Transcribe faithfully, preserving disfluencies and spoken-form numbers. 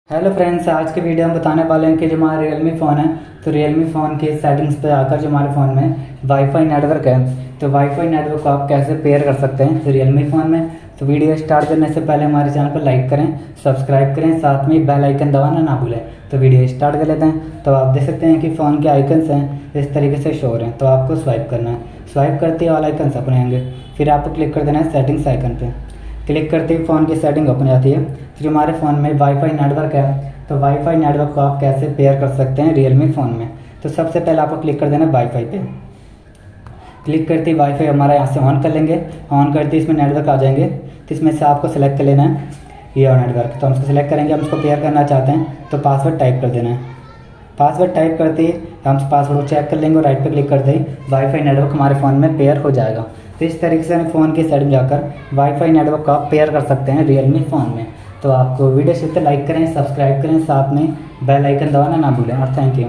Hello friends, आज के video में बताने वाले हैं कि जो हमारा रियलमी फ़ोन है तो रियलमी फ़ोन की सेटिंग्स पे आकर जो हमारे फ़ोन में वाईफाई नेटवर्क है तो वाईफाई नेटवर्क को आप कैसे पेयर कर सकते हैं तो रियलमी फ़ोन में। तो वीडियो स्टार्ट करने से पहले हमारे चैनल पर लाइक करें, सब्सक्राइब करें, साथ में बेल आइकन दबाना ना भूलें। तो वीडियो स्टार्ट कर लेते हैं। तो आप देख सकते हैं कि फ़ोन के आइकन्स हैं इस तरीके से शो हो रहे हैं। तो आपको स्वाइप करना है, स्वाइप करते ही ऑल आइकन्स ओपन होंगे। फिर आपको क्लिक कर देना है सेटिंग्स आइकन पे। क्लिक करते ही फ़ोन की सेटिंग ओपन हो जाती है। तो जो हमारे फ़ोन में वाईफाई नेटवर्क है तो वाईफाई नेटवर्क को आप कैसे पेयर कर सकते हैं रियलमी फ़ोन में। तो सबसे पहले आपको क्लिक कर देना है वाईफाई पे। क्लिक करते ही वाईफाई हमारा यहाँ से ऑन कर लेंगे। ऑन करते ही इसमें नेटवर्क आ जाएंगे, तो इसमें से आपको सेलेक्ट कर लेना है ये और नेटवर्क। तो हम इसको सेलेक्ट करेंगे, हम इसको पेयर करना चाहते हैं तो पासवर्ड टाइप कर देना है। पासवर्ड टाइप करते ही हम पासवर्ड को चेक कर लेंगे और राइट पे क्लिक करते ही वाईफाई नेटवर्क हमारे फ़ोन में पेयर हो जाएगा। तो इस तरीके से हम फ़ोन की सेटिंग जाकर वाईफाई नेटवर्क को आप पेयर कर सकते हैं रियलमी फ़ोन में। तो आपको वीडियो अच्छी लगती है लाइक करें, सब्सक्राइब करें, साथ में बेल आइकन दबाना ना भूलें। और थैंक यू।